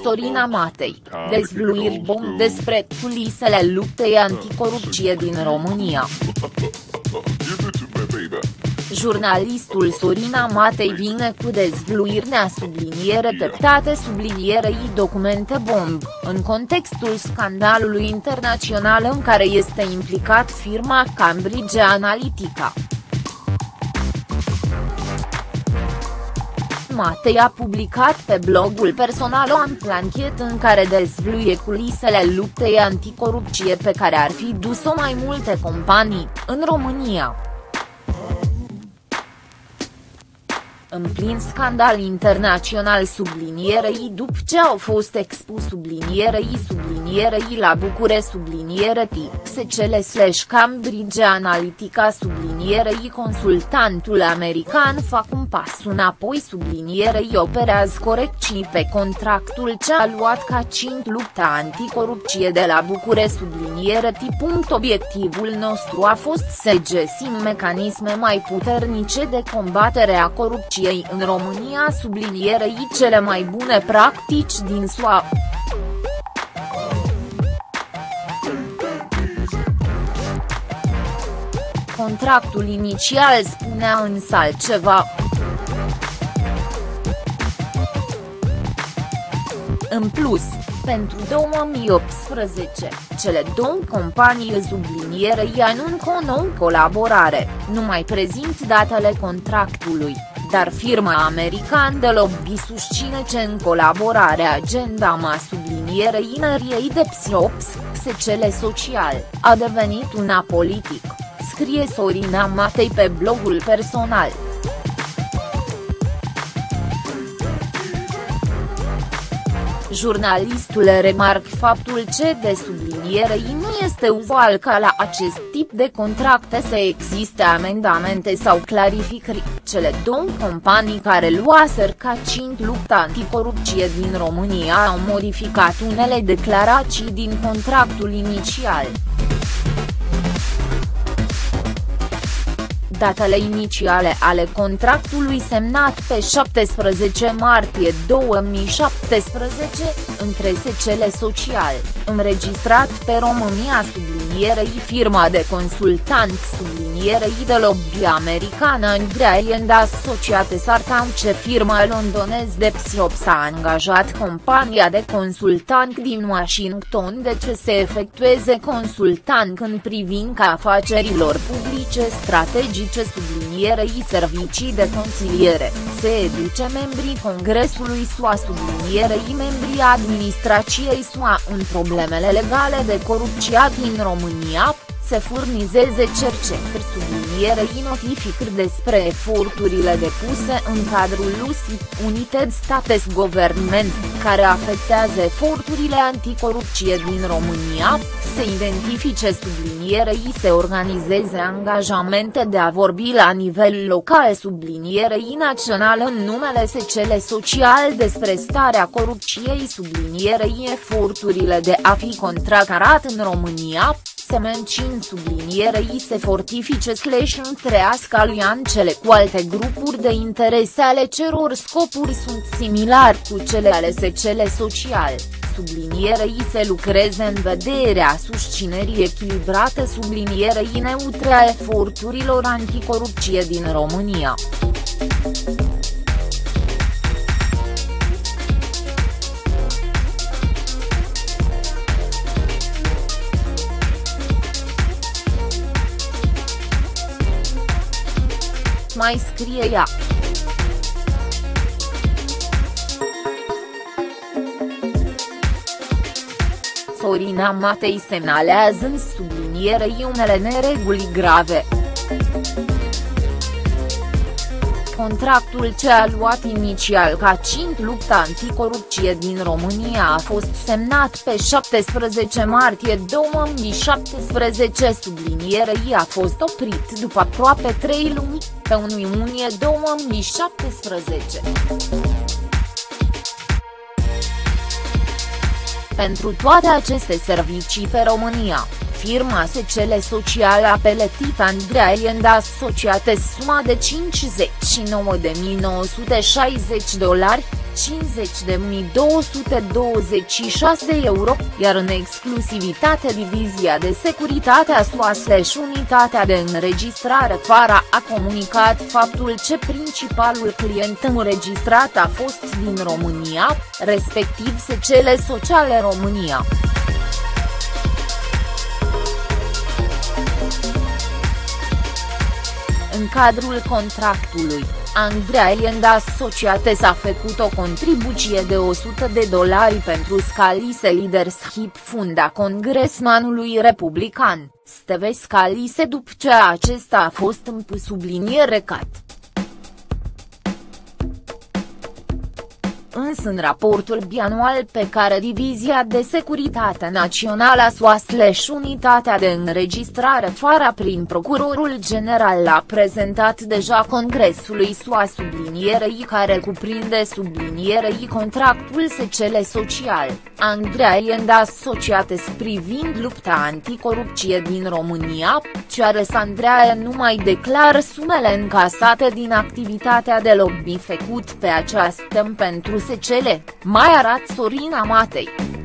Sorina Matei, dezvăluiri bomb despre culisele luptei anticorupție din România. Jurnalistul Sorina Matei vine cu dezvăluiri nesubliniere teptate sublinierei documente bomb, în contextul scandalului internațional în care este implicat firma Cambridge Analytica. Matei a publicat pe blogul personal o amplă anchetă în care dezvăluie culisele luptei anticorupție pe care ar fi dus-o mai multe companii, în România. În plin scandal internațional sublinierei după ce au fost expus sublinierei la Bucure subliniere /Cambridge Analytica sublinierei consultantul american fac un pas înapoi sublinierei operează corecții pe contractul ce a luat ca țint lupta anticorupție de la Bucure subliniere. Obiectivul nostru a fost să găsim mecanisme mai puternice de combatere a corupției în România sublinierei cele mai bune practici din SUA. Contractul inițial spunea însă altceva. În plus, pentru 2018, cele două companii sublinierei anunță o nouă colaborare, nu mai prezint datele contractului, dar firma americană de lobby susține că în colaborare agenda ma sublinierei ineriei de cele social, a devenit una politic, scrie Sorina Matei pe blogul personal. Jurnalistul remarcă faptul că de sublinierei nu este uzual ca la acest tip de contracte să existe amendamente sau clarificări. Cele două companii care luaseră ca țint lupta anticorupție din România au modificat unele declarații din contractul inițial. Datele inițiale ale contractului semnat pe 17 martie 2017, între SCL Social, înregistrat pe România sublinierei firma de consultant sublinierei de lobby americană Andrea and Associates Artance firma londonez de Psiops a angajat compania de consultant din Washington de ce se efectueze consultant în privința afacerilor publice strategice sublinierei servicii de consiliere, se educe membrii Congresului SUA sublinierei membrii administrației SUA în problemele legale de corupție din România, se furnizeze cercetări sublinierei notificări despre eforturile depuse în cadrul USIP United States Government, care afectează eforturile anticorupție din România, se identifice sublinierei se organizeze angajamente de a vorbi la nivel local sublinierei național în numele SCL Social despre starea corupției sublinierei eforturile de a fi contracarat în România, se mențin sublinierei se fortifice / întrească alianțele cu alte grupuri de interese ale căror scopuri sunt similari cu cele ale SCL Social, sublinierei se lucreze în vederea susținerii echilibrate sublinierei neutre a eforturilor anticorupție din România. Mai scrie ea. Sorina Matei semnalează în sublinierei unele nereguli grave. Contractul ce a luat inițial ca țint lupta anticorupție din România a fost semnat pe 17 martie 2017 sublinierei a fost oprit după aproape 3 luni, pe 1 iunie 2017. Pentru toate aceste servicii pe România, firma SCL Social a plătit Andrea and Associates suma de $59.960, 50.226 euro, iar în exclusivitate divizia de securitate a SUA/unitatea de înregistrare FARA a comunicat faptul că principalul client înregistrat a fost din România, respectiv SCL Sociale România. În cadrul contractului, Andreea and Associates a făcut o contribuție de $100 pentru Scalise Leadership Fund a congresmanului republican, Steve Scalise, după ce acesta a fost în subliniere cat. Însă în raportul bianual pe care Divizia de Securitate Națională a SUA/unitatea de înregistrare FARA prin Procurorul General l-a prezentat deja Congresului SUA sublinierei care cuprinde sublinierei contractul SCL Social, Andreea and Associates privind lupta anticorupție din România, ceară să Andreea nu mai declară sumele încasate din activitatea de lobby făcut pe această tem pentru SCL, mai arată Sorina Matei.